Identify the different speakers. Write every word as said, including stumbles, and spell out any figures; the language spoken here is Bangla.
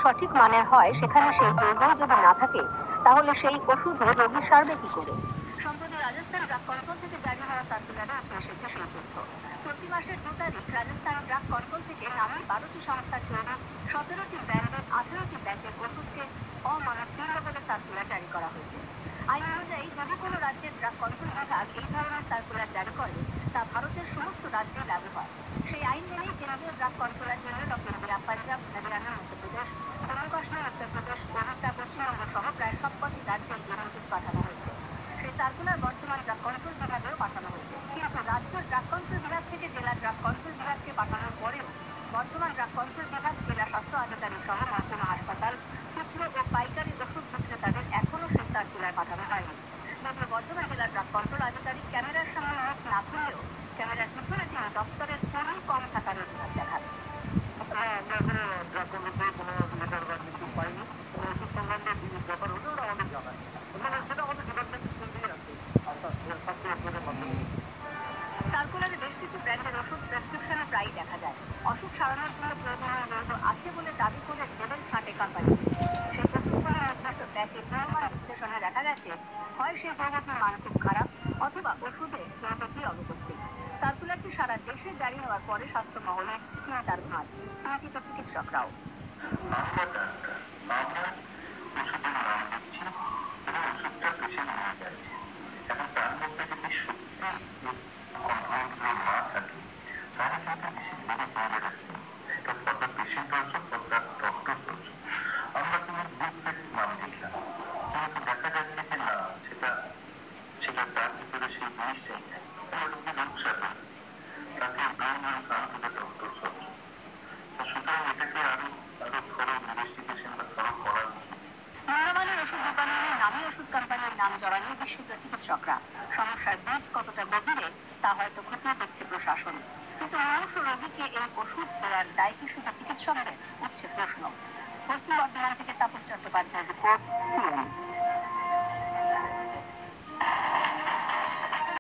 Speaker 1: সঠিক মানের হয় সেখানে সেই যৌগ যদি না থাকে তাহলে সেই ওষুধ রোগী সারবে কি করে? সম্প্রতি রাজস্থান ড্রাগ কন্ট্রোল থেকে জারি হওয়া সার্কুলারে উঠে এসেছে সেই তথ্য। চলতি মাসের দু তারিখ রাজস্থান ড্রাগ কন্ট্রোল থেকে নামী বারোটি সংস্থার তৈরি সতেরোটি ব্র্যান্ডের আঠারোটি ব্যাচের ওষুধকে অমানবীয় বলে সার্কুলার জারি করা হয়েছে। আইন অনুযায়ী যদি কোনো রাজ্যের ড্রাগ কন্ট্রোল বিভাগ এই ধরনের সার্কুলার জারি করে তা ভারতের সমস্ত রাজ্যে লাগু হয়। সেই আইন মেনেই কেন্দ্রীয় ড্রাগ কন্ট্রোলের জন্য ডক্টর ইন্দিরা পাঞ্জাব, হরিয়ানা, মধ্যপ্রদেশ, জম্মু কাশ্মীর, উত্তরপ্রদেশ, ওড়িশা, পশ্চিমবঙ্গ সহ প্রায় সবকটি রাজ্যে এই নোটিশ পাঠানো হয়েছে। সেই সার্কুলার বর্তমান ড্রাগ কন্ট্রোল বিভাগেও পাঠানো হয়েছে। কিন্তু রাজ্য ড্রাগ কন্ট্রোল বিভাগ থেকে জেলা ড্রাগ কন্ট্রোল বিভাগকে পাঠানোর পরেও বর্তমান ড্রাগ কন্ট্রোল বিভাগ, জেলা স্বাস্থ্য আধিকারিক সহ মহকুমা হাসপাতাল, খুচরো ও পাইকারি ওষুধ বিক্রেতাদের এখনো সেই সার্কুলার পাঠানো হয়নি। যদিও বর্ধমান জেলা ড্রাগ কন্ট্রোল আধিকারিক ক্যামেরার সামনে মুখ না খুললেও ক্যামেরার পিছনে তিনি দপ্তরের খুবই কম থাকার অভিযোগ দেখান। ড্রাগ কন্ট্রোল থেকে কোনো লেটার বা কিছু পাইনি, কোনো ওষুধ সংক্রান্ত ব্যাপার হলে ওরা আমাদের জানায়, মানে সেটা আমাদের ডিপার্টমেন্টের মধ্যেই আছে। সার্কুলারে বেশ কিছু ব্র্যান্ডের ওষুধ প্রেসক্রিপশনে প্রায়ই দেখা যায়। অসুখ সারানোর জন্য প্রয়োজনীয় যৌগ আছে বলে দাবি করে লেবেল ছাঁটে কোম্পানি। সেই ওষুধগুলো নির্দিষ্ট ব্যাচে নিয়মান বিশ্লেষণে দেখা গেছে হয় সেই যৌগটির মান খুব খারাপ অথবা ওষুধে যৌগটি অনুপস্থিত। সার্কুলারটি সারা দেশে জারি হওয়ার পরে স্বাস্থ্য মহলে চিন্তার ভাঁজ, চিন্তিত চিকিৎসকরাও। নাম জড়ানো বিশুদ্ধ চিকিৎসকরা। সমস্যার বীজ কতটা গভীরে তা হয়তো খতিয়ে দেখছে প্রশাসন, কিন্তু মানুষ ও রোগীকে এই ওষুধ দেওয়ার দায় কি শুধু চিকিৎসকদের, উঠছে প্রশ্ন। পশ্চিম বর্ধমান থেকে তাপস চট্টোপাধ্যায়ের রিপোর্ট।